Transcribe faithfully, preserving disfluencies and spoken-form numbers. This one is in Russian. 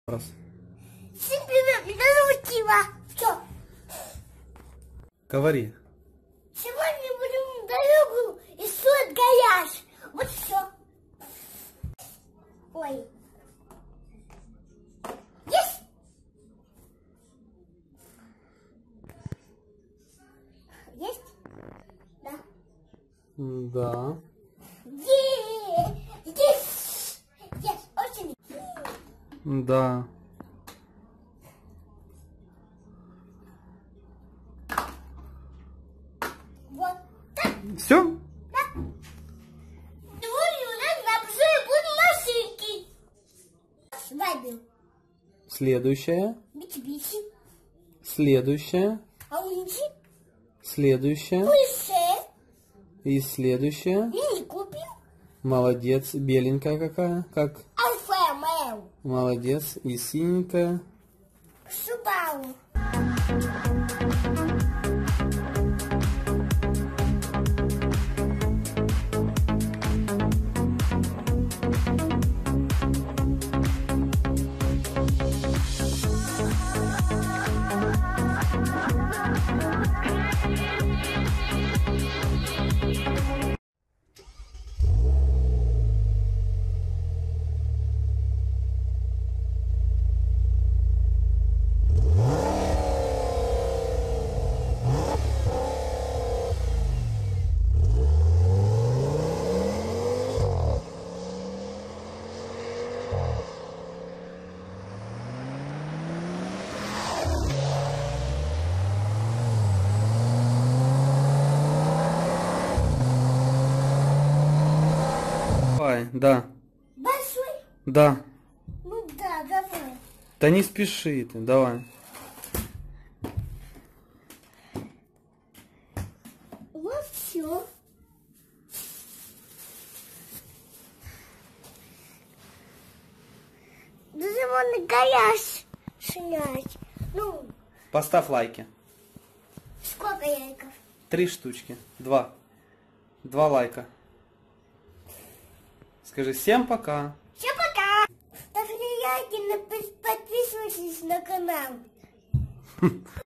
Раз. Всем привет, меня зовут Тима. Все. Говори. Сегодня будем дорогу и сует гараж. Вот все. Ой. Есть? Есть? Да. Да. Есть. Есть. Есть. Очень. Да. Вот так. Все? Да. Сегодня у нас на обзоре будут машинки. Свадьбу. Следующая. Бити-бити. Следующая. Аунди. Следующая. Пуше. И следующая. Мини купим. Молодец. Беленькая какая? Как? Альфа Мэу. Молодец. И синенькая. Субару. Давай. Да. Большой? Да. Ну да, давай. Да не спеши ты. Давай. Вот все. Даже можно гараж снять. Ну, Поставь лайки. сколько яйков? Три штучки. Два. Два лайка. Скажи всем пока. Всем пока! Ставьте лайки, подписывайтесь на канал.